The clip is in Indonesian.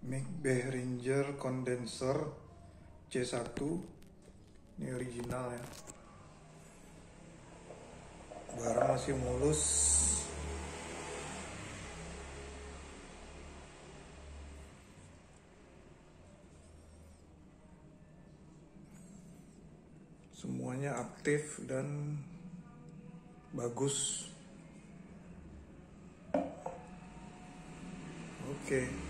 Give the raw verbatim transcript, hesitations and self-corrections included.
Mic Behringer Condenser C satu. Ini original ya. Barang masih mulus. Semuanya aktif dan bagus. Oke.